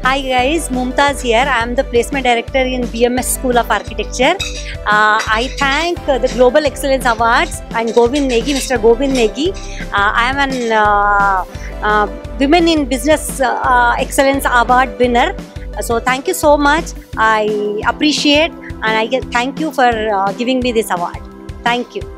Hi guys, Mumtaz here. I am the placement director in BMS School of Architecture. I thank the Global Excellence Awards and Mr. Govind Negi. I am an Women in Business Excellence Award winner. So thank you so much. I appreciate and I thank you for giving me this award. Thank you.